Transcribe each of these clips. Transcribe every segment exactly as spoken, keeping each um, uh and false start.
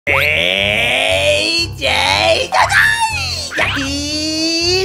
¡Ey! ¡Yay! ¡Yay! ¡Y aquí!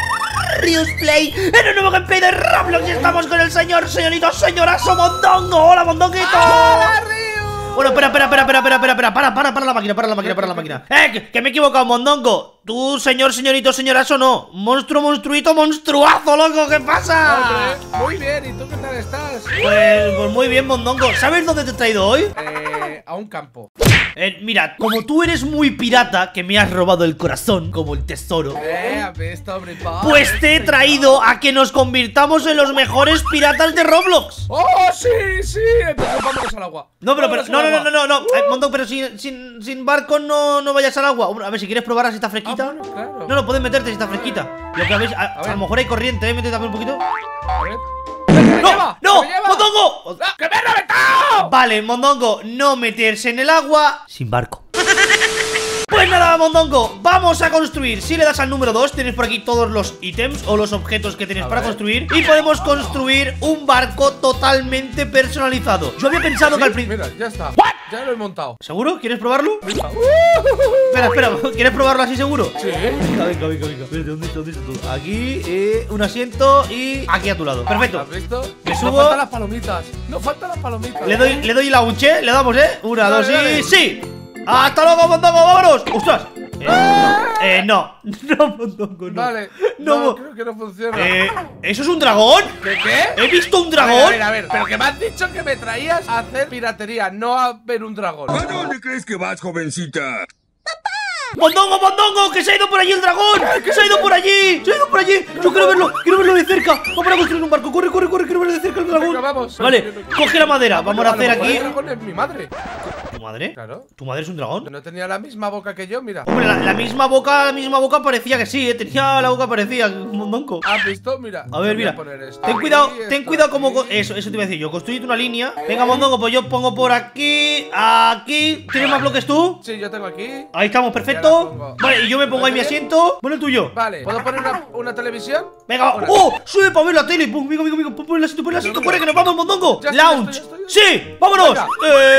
Riusplay, en un nuevo gameplay de Roblox y estamos con el señor, señorito, señorazo Mondongo. ¡Hola, Mondonguito! ¡Hola, Rius! Bueno, espera, espera, espera, espera, espera, espera, espera, para, para, para la máquina, para la máquina, para la máquina. ¡Eh! Que, que me he equivocado, Mondongo. Tú, señor, señorito, señorazo, no. Monstruo, monstruito, monstruazo, loco, ¿qué pasa? Hombre, muy bien, ¿y tú qué tal estás? Pues, pues muy bien, Mondongo. ¿Sabes dónde te he traído hoy? Eh, a un campo. Eh, mira, como tú eres muy pirata, que me has robado el corazón, como el tesoro, Eh, ¿has visto, hombre? pues te he traído a que nos convirtamos en los mejores piratas de Roblox. ¡Oh, sí, sí! Entonces vámonos al agua. No, pero, pero Vámonos no, al no, agua. no, no, no, eh, Mondongo, pero sin, sin, sin barco no, no vayas al agua. A ver, si quieres probar si está fresquita. Ah, bueno, claro. No, no, puedes meterte si está fresquita. Lo que habéis, a, A a, ver. lo mejor hay corriente, ¿eh? Métete también un poquito. A ver. ¡No! ¡No! ¡Mondongo! ¡No, que me he reventado! Vale, Mondongo, no meterse en el agua sin barco. Pues nada, Mondongo, vamos a construir. Si le das al número dos, tienes por aquí todos los ítems o los objetos que tienes A para ver. construir. Y podemos construir un barco totalmente personalizado. Yo había pensado que al principio... Mira, ya está. Ya lo he montado. ¿Seguro? ¿Quieres probarlo? Mira. Espera, espera, ¿quieres probarlo así seguro? Sí. Venga, venga, venga, venga. Espérate, ¿dónde está? ¿Dónde está tú? Aquí, eh, un asiento y aquí a tu lado. Perfecto. ¿Has visto? Me Nos subo. faltan las palomitas. Nos faltan las palomitas. Le doy, le doy la unche, le damos, ¿eh? Una, Dale, dos y... dale. ¡Sí! ¡Hasta luego, Mondongo! ¡Vámonos! ¡Ostras! Eh, no, eh, no. No, Mondongo, no. Vale. No, No, creo que no funciona. Eh, ¿eso es un dragón? ¿Qué qué? ¿He visto un A dragón? ver, a ver, a ver, pero que me has dicho que me traías a hacer piratería, no a ver un dragón. ¿A dónde crees que vas, jovencita? ¡Mondongo, Mondongo! ¡Que se ha ido por allí el dragón! ¡Que se ha ido por allí! ¡Se ha ido por allí! ¡Yo quiero verlo! ¡Quiero verlo de cerca! ¡Vamos a construir un barco! ¡Corre, corre, corre! ¡Quiero ver de cerca el dragón! Venga, vamos. Vale, coge la madera. Vamos a hacer lo mejor aquí... el dragón es mi madre. ¿Tu madre? Claro. ¿Tu madre es un dragón? No tenía la misma boca que yo, mira. Hombre, la, la misma boca, la misma boca parecía que sí, ¿eh? Tenía la boca parecía, Mondongo. ¿Has visto? Mira. A ver, te voy mira. poner esto Ten aquí, cuidado, esto ten cuidado como... aquí. co- Eso, eso te iba a decir yo. Construyete una línea. Venga, Mondongo, pues yo pongo por aquí, aquí. ¿Tienes más bloques tú? Sí, yo tengo aquí. Ahí estamos, Ya la perfecto. pongo. Vale, y yo me pongo ahí mi asiento. Pon el tuyo. Vale, ¿puedo poner una, una televisión? Venga, Ahora. ¡oh! Sube para ver la tele. Pum, Venga, venga, venga. Pon el asiento, pon el asiento. Pero Corre, que nos vamos, Mondongo. Ya estoy, Lounge. ya estoy, ya estoy. Sí, vámonos. Venga.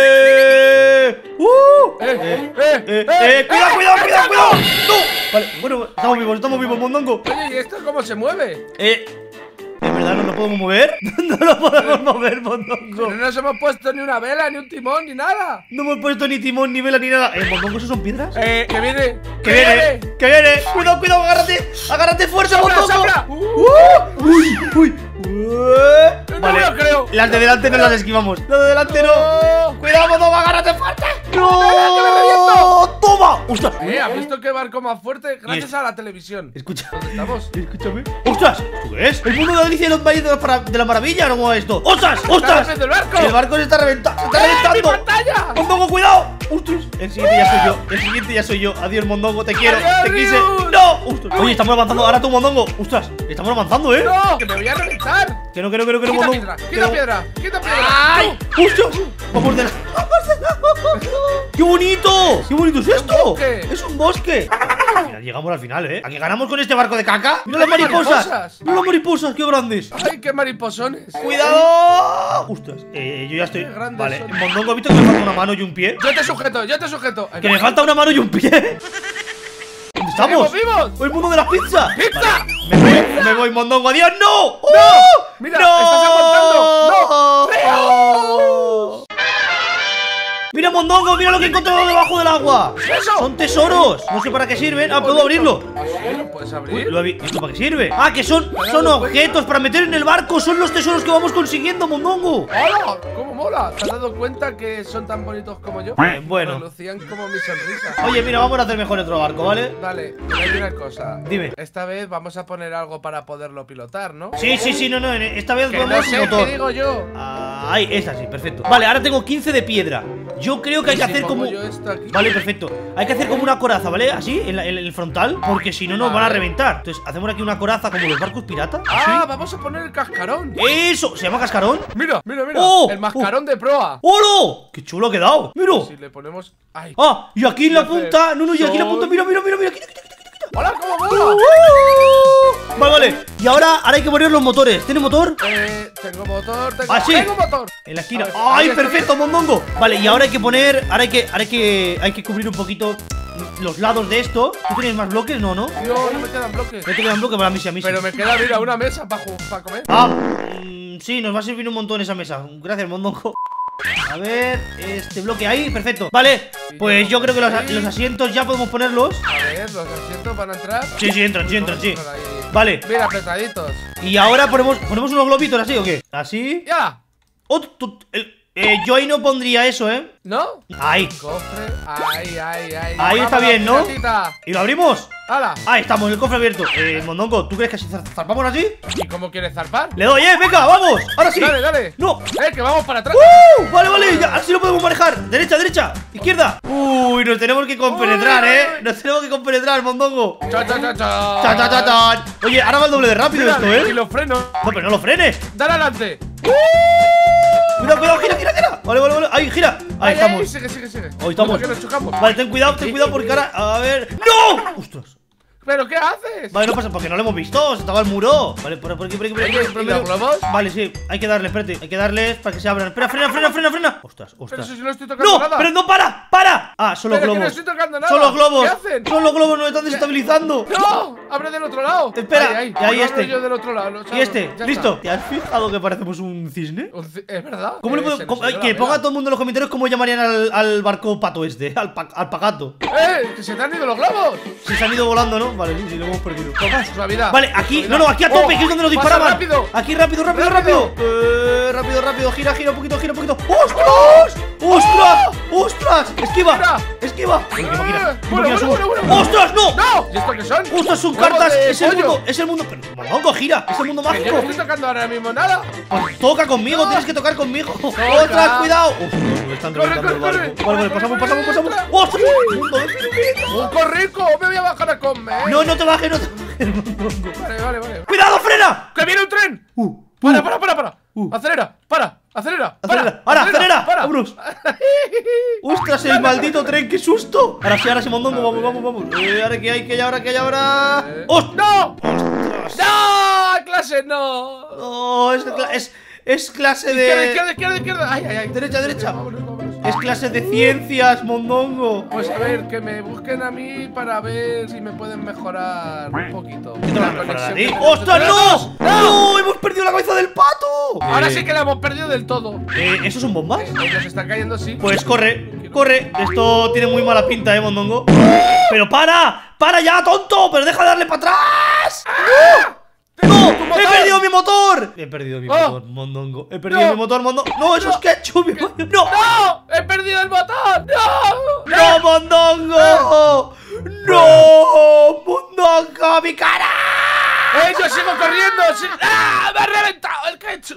Eh. ¡Uh! ¡Eh, eh, Eh, eh! eh, cuidado, eh, cuidado, eh, cuidado, eh, cuidado. No. Vale, bueno, estamos vivos, estamos vivos, Mondongo. Oye, ¿y esto cómo se mueve? Eh, ¿de verdad no lo podemos mover? No lo podemos mover, Mondongo. Pero no nos hemos puesto ni una vela, ni un timón, ni nada. No hemos puesto ni timón, ni vela, ni nada. Eh, Mondongo, ¿esos son piedras? Eh, que viene. ¡Que viene! ¡Que viene! ¡Cuidado, cuidado! ¡Agárrate! ¡Agárrate fuerza, ¡Sopla, Mondongo! sopla! ¡Uh! ¡Uy! ¡Uy! ¡Uh! No Vale, me lo creo. las de delante no las esquivamos. Las de delante no. ¡No! ¡Cuidado, Mondongo! ¡Agárrate fuerte! ¡No, que me ¡No! reviento! ¡Toma! ¡Ostras! Eh, ¿has visto qué barco más fuerte? Gracias Y- a la televisión. Escucha. ¿Dónde estamos? Escúchame. ¡Ostras! ¿Tú qué es? ¿El mundo de Alicia y los países de, la para- de la maravilla? ¿No cómo es esto? ¡Ostras! ¡Ostras! ¡Está el barco! El barco se está reventando. ¡Se está ¡Eh, mi reventando! pantalla! ¡Mondongo, cuidado! ¡Ostras! El siguiente ya soy yo. El siguiente ya soy yo. Adiós, Mondongo. Te quiero. Adiós, Te quise. Rius. ¡No! ¡Ostras! Oye, estamos avanzando. Ahora tú, Mondongo. ¡Ostras! Estamos avanzando, ¿eh? ¡No! ¡Que me voy a reventar! Que no, que no, que no, que no, ¡Quita Mondongo. piedra! Que ¡Quita no. piedra! ¡Quita piedra! ¡Ay! ¡Ostras! ¡Vamos de la... ¡Vamos de la... ¡Qué bonito! ¡Qué bonito es esto! bosque. ¡Es un bosque! Al final llegamos al final, ¿eh? ¿A que ganamos con este barco de caca? ¡Mira las ¡Mira las mariposas! mariposas! ¡Mira las mariposas! ¡Qué grandes! ¡Ay, qué mariposones! ¡Cuidado! ¡Ostras! Eh, yo ya estoy... Qué grandes Vale, son. Mondongo, ¿has visto que me falta una mano y un pie? Yo te sujeto, yo te sujeto. Ay, ¡Que me falta una mano y un pie! ¿Dónde estamos? ¡Vivos, vivos! ¡El mundo de las pizzas! ¡Pizza! Me voy, me voy, Mondongo, adiós, ¡no! ¡Oh! Mira, estás aguantando. ¡No! Mira, Mondongo, mira lo que he encontrado debajo del agua. ¿Qué es eso? Son tesoros. No sé para qué sirven. Ah, ¿puedo abrirlo? ¿Ah, sí? ¿Lo puedes Uy, abrir? ¿lo habí- ¿Esto para qué sirve? Ah, que son, Claro, son lo objetos para meter en el barco. Son los tesoros que vamos consiguiendo, Mondongo. ¡Hola! ¿Cómo mola? ¿Te has dado cuenta que son tan bonitos como yo? Eh, bueno. Relucían como mi sonrisa. Oye, mira, vamos a hacer mejor otro barco, ¿vale? Vale, pero hay una cosa. Dime. Esta vez vamos a poner algo para poderlo pilotar, ¿no? Sí, sí, sí, no, no. en- Esta vez Que no ponemos sé motor. qué digo yo. Ah, ahí, esta sí, perfecto. Vale, ahora tengo quince de piedra. Yo creo que hay que ¿Y si hacer pongo como... yo esto aquí? Vale, perfecto. Hay que hacer como una coraza, ¿vale? Así, en, la- en el frontal. Porque si no nos van a Vale. reventar. Entonces, hacemos aquí una coraza como los barcos piratas. Ah, ¿Sí? vamos a poner el cascarón. Eso, ¿se llama cascarón? Mira, mira, mira. Oh, el mascarón de proa. ¡Hola! ¡Qué chulo ha quedado! ¡Mira! Si le ponemos. ¡Ay! Ah, y aquí en la hace punta. No, no, y aquí en la punta. sol. Mira, mira, mira, mira. Quita, quita, quita, quita. ¡Hola, cómo ¡Uh! mola! ¡Uh! Vale, vale. Y ahora, ahora hay que poner los motores. ¿Tiene motor? Eh, tengo motor, tengo, Ah, sí. tengo motor. En la esquina. A ver, ¡Ay, ahí está perfecto, mondongo! Vale, y ahora hay que poner. Ahora hay que. Ahora hay que. Hay que cubrir un poquito los lados de esto. ¿Tú tienes más bloques? No, ¿no? No, no me quedan bloques. No te quedan bloques para mí, sí, a mí sí. Pero me queda, mira, una mesa para para comer. Ah, mm, sí, nos va a servir un montón esa mesa. Gracias, mondongo. A ver, este bloque ahí, perfecto. Vale, pues yo creo que los, los asientos ya podemos ponerlos. A ver, los asientos van a entrar. Sí, sí, entran, sí, entran, sí. Por ahí. Vale, Mira, apretaditos. y ahora ponemos, ponemos unos globitos así, ¿o qué? ¿Así? ¡Ya! Oh, tú- el- eh, yo ahí no pondría eso, ¿eh? ¿No? Ahí. Cofre. Ahí, ahí, ahí. Ahí está Vamos, bien, ¿no? piratita. ¿Y lo abrimos? ¡Hala! Ahí estamos, el cofre abierto. Eh, mondongo, ¿tú crees que si zar- zarpamos así? ¿Y cómo quieres zarpar? Le doy, eh, venga, vamos. Ahora sí. Dale, dale. No. Eh, que vamos para atrás. ¡Uh! Vale, vale, ya, así lo podemos manejar. Derecha, derecha, izquierda. Uy, nos tenemos que compenetrar, eh. Nos tenemos que compenetrar, mondongo. Cha, cha, cha, cha. Cha, cha, cha, cha. Oye, ahora va el doble de rápido Mira, esto, Y eh. los frenos. No, pero no lo frenes. Dale adelante. Cuidado, cuidado, gira, gira, gira. Vale, vale, vale. Ahí, gira. Ahí Ahí, estamos. ahí, sigue, sigue, sigue. Ahí estamos. Que nos chocamos. Vale, ten cuidado, ten cuidado porque ahora. A ver. ¡No! ¡Ostras! ¿Pero qué haces? Vale, no pasa porque no lo hemos visto. Se estaba el muro. Vale, por, por aquí, por aquí, por aquí. Oye, por ¿y medio. los globos? Vale, sí. Hay que darle, espérate. Hay que darles para que se abran. Espera, frena, frena, frena, frena. Ostras, Pero ostras. si no estoy tocando ¡No! nada. ¡Pero no, para! ¡Para! Ah, son los Pero que globos. no estoy tocando nada. Son los globos. ¿Qué hacen? Son los globos, nos están desestabilizando. ¡No! ¡Abre del otro lado! Espera, Ahí, ahí. y ahí Lo este. abro yo del otro lado. lo Y abro. este, Ya listo. está. ¿Te has fijado que parecemos un cisne? Un ci- ¿Es verdad? ¿Cómo le Eh, puedo- se nos cómo- ha ido la que ponga vela. todo el mundo en los comentarios cómo llamarían al, al barco pato este, al, pa- al pagato. ¡Eh! ¡Que se te han ido los globos! Si se han ido volando, ¿no? Vale, sí, sí, lo hemos perdido. Toma, suavidad. Vale, aquí, Suavidad. no, no, aquí a tope, Oh, que es donde nos pasa disparaban. rápido. Aquí, rápido, rápido, Rápido. rápido. Eh, rápido, rápido, gira, gira un poquito, gira un poquito. ¡Ostras! ¡Ostras! ¡Ostras! ¡Esquiva! Mira. ¡Esquiva! Bueno, qué máquina, Eh, qué bueno, máquina bueno, somos. bueno, bueno. ¡Ostras, no! ¡No! ¿Y esto qué son? ¡Ostras, son Huevos cartas! de Es el pollo. mundo, es el mundo. Pero, monongo, gira, es el mundo Que yo mágico. no estoy tocando ahora mismo nada. Pues toca conmigo, No. tienes que tocar conmigo. ¡Ostras, cuidado! ¡Ostras, me están Corre, reventando el corre, barco! corre. Vale, vale, pasamos, pasamos, pasamos. ¡Ostras! ¡Un mundo de piruleta! ¡Un corrico! ¡Me voy a bajar a comer! No, no te bajes, no te bajes, monongo. Vale, vale, vale. ¡Cuidado, frena! ¡Que viene un tren! Uh, ¡Para, uh. para, para, para! Uh. ¡Acelera! ¡Para! ¡Acelera! Acelera. ¡Para! Ahora, acelera. ¡Para! Vámonos. ¡Ostras, el maldito tren! ¡Qué susto! Ahora sí, ahora sí, mondongo, vamos, vamos, vamos. Eh, ahora que hay, que hay, ahora que hay, ahora. Eh. ¡Ostras! ¡No! ¡Ostras! ¡No! ¡Clase, no! No, es, cla- es, es clase Izquierda, de. izquierda, izquierda, izquierda. ¡Ay, ay, ay! Derecha, derecha. Vámonos, vámonos. Es clase de ciencias, mondongo. Pues a ver, que me busquen a mí para ver si me pueden mejorar un poquito. ¿Qué te va a La mejorar a conexión ti? que tenemos ¡Ostras, entre no! los dos. ¡No! ¡Hemos perdido la cabeza del pato! Ahora Eh, sí que la hemos perdido del todo. eh, ¿Esos son bombas? Eh, Ellos están cayendo, sí. Pues corre, corre. Esto tiene muy mala pinta, eh, mondongo. ¡Pero para! ¡Para ya, tonto! ¡Pero deja de darle para atrás! ¡No! ¡No! ¡Tu ¡He motor! perdido mi motor! He perdido mi Oh. motor, mondongo. He perdido No. mi motor, mondongo. ¡No, eso No. es ketchup! mi pollo. ¡No! ¡No! ¡He perdido el botón! ¡No! ¡No, mondongo! ¡No! ¡Mondongo, mi cara! ¡Eh, yo sigo corriendo! sí- ¡Ah! ¡Me ha reventado el ketchup!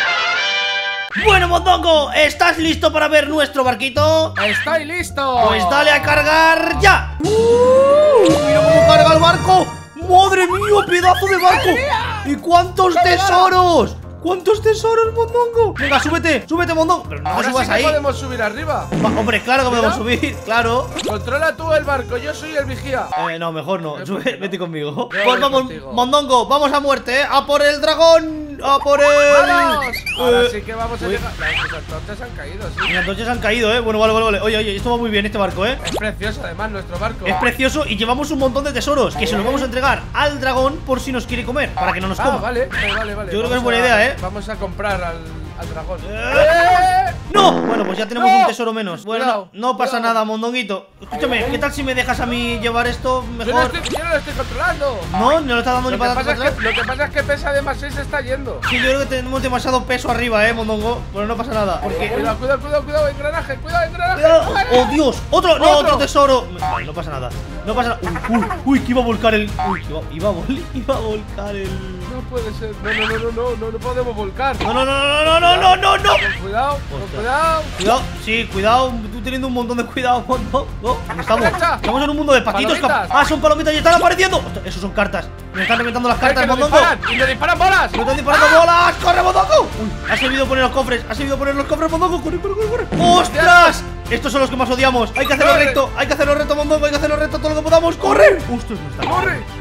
Bueno, mondongo, ¿estás listo para ver nuestro barquito? ¡Estoy listo! Pues dale a cargar ya. ¡Uh! ¡Mira cómo carga el barco! ¡Madre mía, pedazo de barco! ¿Y cuántos tesoros? ¿Cuántos tesoros, mondongo? Venga, súbete, súbete, mondongo. Pero no te Ahora subas sí que ahí. podemos subir arriba. Va, hombre, claro que podemos Mira. subir, claro. Controla tú el barco, yo soy el vigía. Eh, no, mejor no. Eh, Sube, pues- vete conmigo. Yo Pues voy vamos, contigo. mondongo, vamos a muerte, ¿eh? ¡A por el dragón! ¡A por el! ¡Vamos! Ahora Eh, sí que vamos a uy. llegar. Las antorchas han caído, sí. Mira, entonces han caído, ¿eh? Bueno, vale, vale, vale. Oye, oye, esto va muy bien este barco, ¿eh? Es precioso, además, nuestro barco. Es precioso y llevamos un montón de tesoros que se los vamos a entregar al dragón por si nos quiere comer, para que no nos Ah, coma. vale, vale, vale, vale. Yo creo que es Vamos buena a- idea, ¿eh? Vamos a comprar al, al dragón. ¡Eh! ¡No! Bueno, pues ya tenemos No. un tesoro menos. Bueno, Cuidado, no pasa cuidado. nada, mondonguito. Escúchame, ¿qué tal si me dejas a mí llevar esto Yo no, mejor? estoy, yo no lo estoy controlando. No, no lo está dando Lo ni que, para pasa es atrás. que, lo que pasa es que pesa demasiado y se está yendo. Sí, yo creo que tenemos demasiado peso arriba, eh, mondongo. Bueno, no pasa nada. Porque. Cuidado, cuidado, cuidado, cuidado, engranaje, cuidado, engranaje. ¡Cuidado! ¡Oh, Dios! ¡Otro! ¡No, ¡Otro! otro tesoro! Vale, no pasa nada. No pasa nada. Uy, uy, uy, que iba a volcar el. Uy, que iba, iba a vol- iba a volcar el. No puede ser. No, no, no, no, no, no, no podemos volcar. No, no, no, no, no, no, no, no, no. Con cuidado, con Ostras. cuidado. Cuidado, sí, cuidado, tú teniendo un montón de cuidado, mondongo. ¿Dónde estamos? Derecha. Estamos en un mundo de patitos. Palomitas. Ah, son palomitas y están apareciendo. Ostras, esos son cartas. Me están reventando las ¡Eh, cartas, que nos mondongo. disparan! ¡Y nos disparan bolas! ¡Me están disparando bolas! ¡Corre, mondongo! Uy, ha servido poner los cofres, ha servido poner los cofres, mondongo. ¡Corre, corre, corre, corre! ¡Ostras! Estos son los que más odiamos. Hay que hacerlo Corre. recto, hay que hacerlo recto, mondongo. Hay que hacerlo recto todo lo que podamos. ¡Corre! ¡Ostras, no está! ¡Corre!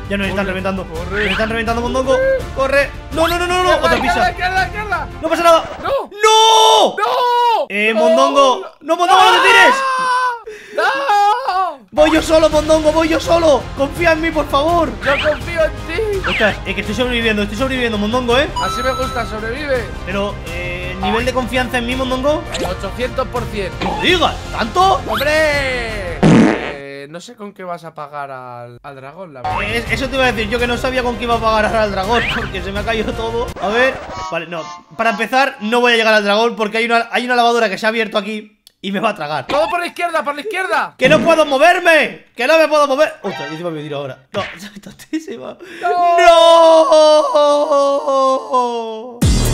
Ya nos están Corre, reventando. corre. Nos están reventando, mondongo. Corre. No, no, no, no, no. Otra izquierda, pizza. izquierda, izquierda. No pasa nada. ¡No! ¡No! ¡No! Eh, ¡No! mondongo. No, mondongo, no te tires. ¡No! Voy yo solo, mondongo, voy yo solo. Confía en mí, por favor. Yo confío en ti. Ostras, eh, que estoy sobreviviendo, estoy sobreviviendo, mondongo, eh. Así me gusta, sobrevive. Pero, eh, nivel de confianza en mí, mondongo. ochocientos por ciento. No digas, ¿tanto? ¡Hombre! Eh, no sé con qué vas a pagar al, al dragón, la verdad. Eh, eso te iba a decir, yo que no sabía con qué iba a pagar ahora al dragón, porque se me ha caído todo. A ver, vale, no. Para empezar, no voy a llegar al dragón porque hay una, hay una lavadora que se ha abierto aquí y me va a tragar. ¡Todo por la izquierda, por la izquierda! ¡Que no puedo moverme! ¡Que no me puedo mover! ¡Ostras! Encima me tiro ahora. No, soy tontísima. ¡No! ¡No!